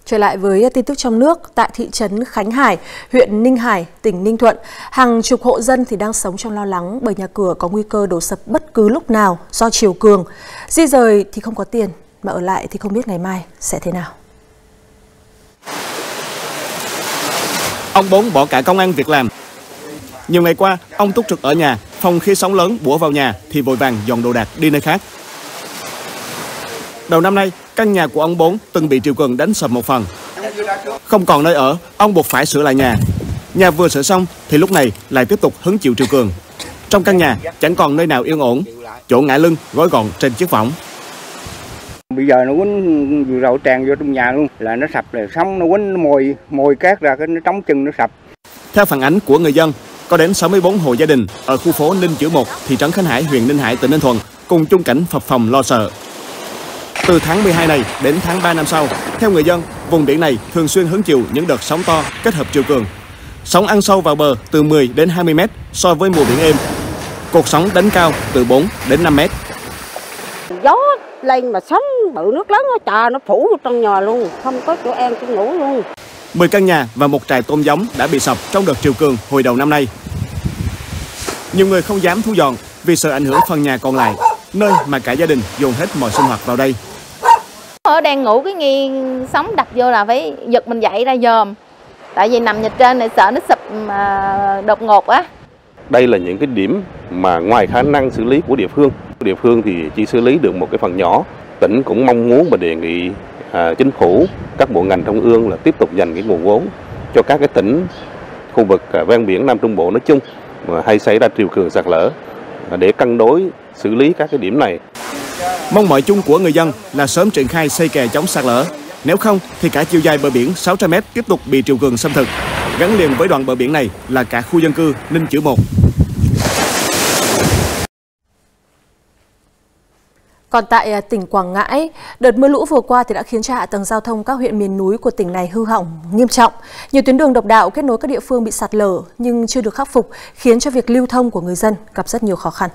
Trở lại với tin tức trong nước, tại thị trấn Khánh Hải, huyện Ninh Hải, tỉnh Ninh Thuận, hàng chục hộ dân thì đang sống trong lo lắng bởi nhà cửa có nguy cơ đổ sập bất cứ lúc nào do triều cường. Di rời thì không có tiền, mà ở lại thì không biết ngày mai sẽ thế nào. Ông Bốn bỏ cả công ăn việc làm. Nhiều ngày qua, ông túc trực ở nhà, phòng khi sóng lớn bủa vào nhà thì vội vàng dọn đồ đạc đi nơi khác. Đầu năm nay, căn nhà của ông Bốn từng bị triều cường đánh sập một phần. Không còn nơi ở, ông buộc phải sửa lại nhà. Nhà vừa sửa xong thì lúc này lại tiếp tục hứng chịu triều cường. Trong căn nhà chẳng còn nơi nào yên ổn, chỗ ngả lưng gói gọn trên chiếc võng. Bây giờ nó quýnh vừa rồi tràn vô trong nhà luôn, là nó sập, là sóng nó quýnh mồi cát ra, cái nó trống chân nó sập. Theo phản ánh của người dân, có đến 64 hộ gia đình ở khu phố Ninh Chữ 1, thị trấn Khánh Hải, huyện Ninh Hải, tỉnh Ninh Thuận cùng chung cảnh phập phồng lo sợ. Từ tháng 12 này đến tháng 3 năm sau, theo người dân, vùng biển này thường xuyên hứng chịu những đợt sóng to kết hợp triều cường. Sóng ăn sâu vào bờ từ 10 đến 20 mét so với mùa biển êm. Cột sóng đánh cao từ 4 đến 5 mét. Gió lên mà sóng bự nước lớn nó phủ vào trong nhà luôn, không có chỗ ăn chỗ ngủ luôn. 10 căn nhà và một trại tôm giống đã bị sập trong đợt triều cường hồi đầu năm nay. Nhiều người không dám thu dọn vì sợ ảnh hưởng phần nhà còn lại, nơi mà cả gia đình dồn hết mọi sinh hoạt vào đây. Ở đang ngủ cái nghe sóng đập vô là phải giật mình dậy ra dòm. Tại vì nằm nhà trên này sợ nó sụp đột ngột á. Đây là những cái điểm mà ngoài khả năng xử lý của địa phương. Địa phương thì chỉ xử lý được một cái phần nhỏ. Tỉnh cũng mong muốn và đề nghị chính phủ, các bộ ngành trung ương là tiếp tục dành cái nguồn vốn cho các cái tỉnh khu vực ven biển Nam Trung Bộ nói chung mà hay xảy ra triều cường sạt lở để cân đối xử lý các cái điểm này. Mong mỏi chung của người dân là sớm triển khai xây kè chống sạt lở. Nếu không thì cả chiều dài bờ biển 600 m tiếp tục bị triều cường xâm thực. Gắn liền với đoạn bờ biển này là cả khu dân cư Ninh Chữ 1. Còn tại tỉnh Quảng Ngãi, đợt mưa lũ vừa qua thì đã khiến cho hạ tầng giao thông các huyện miền núi của tỉnh này hư hỏng nghiêm trọng. Nhiều tuyến đường độc đạo kết nối các địa phương bị sạt lở nhưng chưa được khắc phục, khiến cho việc lưu thông của người dân gặp rất nhiều khó khăn.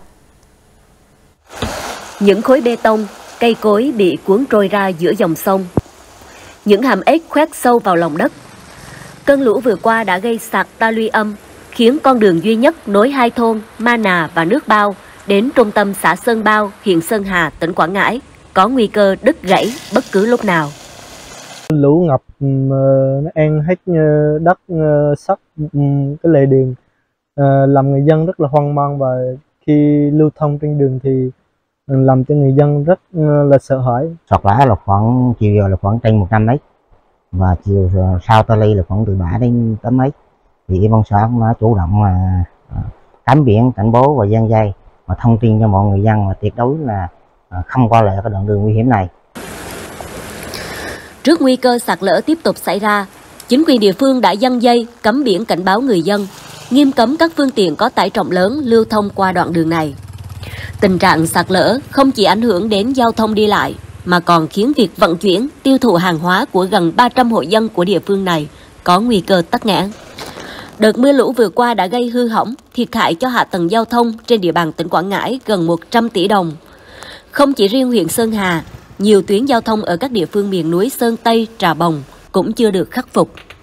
Những khối bê tông, cây cối bị cuốn trôi ra giữa dòng sông. Những hàm ếch khoét sâu vào lòng đất. Cơn lũ vừa qua đã gây sạt ta luy âm, khiến con đường duy nhất nối hai thôn Ma Nà và Nước Bao đến trung tâm xã Sơn Bao, huyện Sơn Hà, tỉnh Quảng Ngãi có nguy cơ đứt gãy bất cứ lúc nào. Lũ ngập nó ăn hết đất sắt cái lề đường, làm người dân rất là hoang mang, và khi lưu thông trên đường thì làm cho người dân rất là sợ hãi. Sạt lở là khoảng chiều giờ là khoảng trên 100 mét và chiều sau ta ly là khoảng từ 7 đến 8 mét. Thì Ủy ban xã cũng đã chủ động là cắm biển cảnh báo và giăng dây và thông tin cho mọi người dân là tuyệt đối là không qua lại cái đoạn đường nguy hiểm này. Trước nguy cơ sạt lở tiếp tục xảy ra, chính quyền địa phương đã giăng dây cắm biển cảnh báo người dân, nghiêm cấm các phương tiện có tải trọng lớn lưu thông qua đoạn đường này. Tình trạng sạt lở không chỉ ảnh hưởng đến giao thông đi lại mà còn khiến việc vận chuyển, tiêu thụ hàng hóa của gần 300 hộ dân của địa phương này có nguy cơ tắc nghẽn. Đợt mưa lũ vừa qua đã gây hư hỏng, thiệt hại cho hạ tầng giao thông trên địa bàn tỉnh Quảng Ngãi gần 100 tỷ đồng. Không chỉ riêng huyện Sơn Hà, nhiều tuyến giao thông ở các địa phương miền núi Sơn Tây, Trà Bồng cũng chưa được khắc phục.